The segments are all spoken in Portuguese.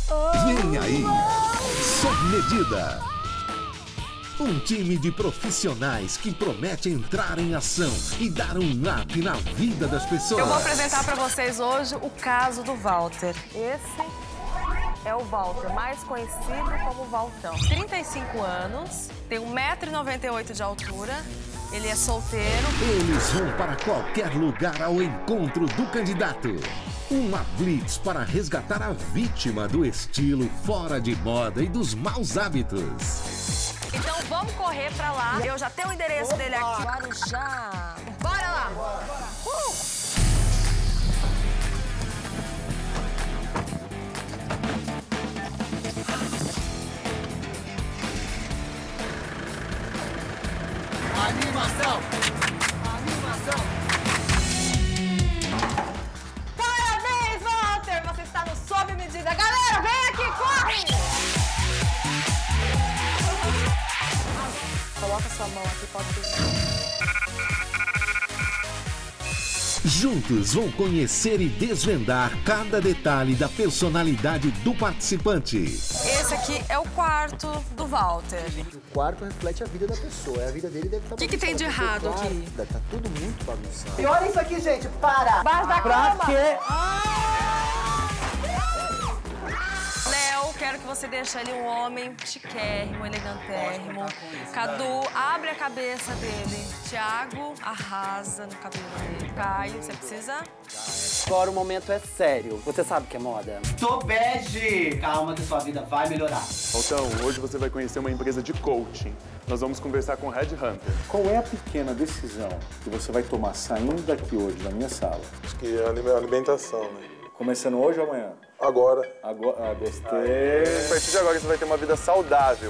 Vem aí, Sob Medida. Um time de profissionais que promete entrar em ação e dar um up na vida das pessoas. Eu vou apresentar para vocês hoje o caso do Walter. Esse é o Walter, mais conhecido como Valtão. 35 anos, tem 1,98 m de altura, ele é solteiro. Eles vão para qualquer lugar ao encontro do candidato. Uma blitz para resgatar a vítima do estilo fora de moda e dos maus hábitos. Então vamos correr pra lá. Eu já tenho o endereço dele aqui. Guarujá. Bora lá. Animação! Animação! Parabéns, Walter! Você está no Sob Medida. Galera, vem aqui, corre! Coloca sua mão aqui, pode ser. Juntos vão conhecer e desvendar cada detalhe da personalidade do participante. Esse aqui é o quarto do Walter. O quarto reflete a vida da pessoa. A vida dele deve estar O que tem de errado aqui? Tá tudo muito bagunçado. E olha isso aqui, gente, para! Baixo da Pra cama. quê? Léo, quero que você deixe ali um homem chiquérrimo, elegantérrimo. Cadu, abre a cabeça dele. Tiago, arrasa no cabelo dele. Caio, você precisa? Agora o momento é sério. Você sabe o que é moda? Tô bege! Calma que sua vida vai melhorar. Então, hoje você vai conhecer uma empresa de coaching. Nós vamos conversar com o Red Hunter. Qual é a pequena decisão que você vai tomar saindo daqui hoje da minha sala? Acho que é a alimentação, né? Começando hoje ou amanhã? Agora. Agora, gostei. A partir de agora você vai ter uma vida saudável.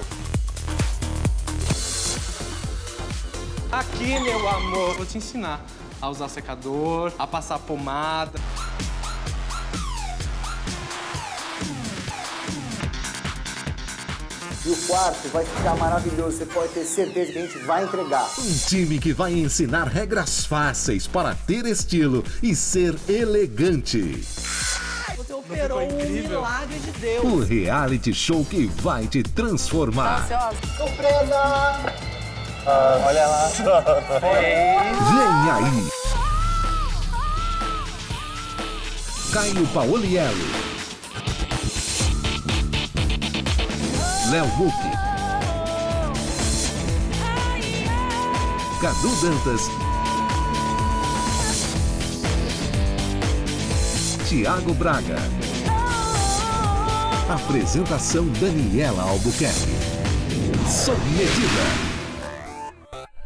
Aqui, meu amor, vou te ensinar a usar secador, a passar pomada. E o quarto vai ficar maravilhoso. Você pode ter certeza que a gente vai entregar. Um time que vai ensinar regras fáceis para ter estilo e ser elegante. Você operou um milagre de Deus. O reality show que vai te transformar. Ansiosa? Surpresa! Olha lá. Vem aí! Caio Paoliello, Léo Muck, Cadu Dantas, Thiago Braga. Apresentação Daniela Albuquerque. Sob Medida.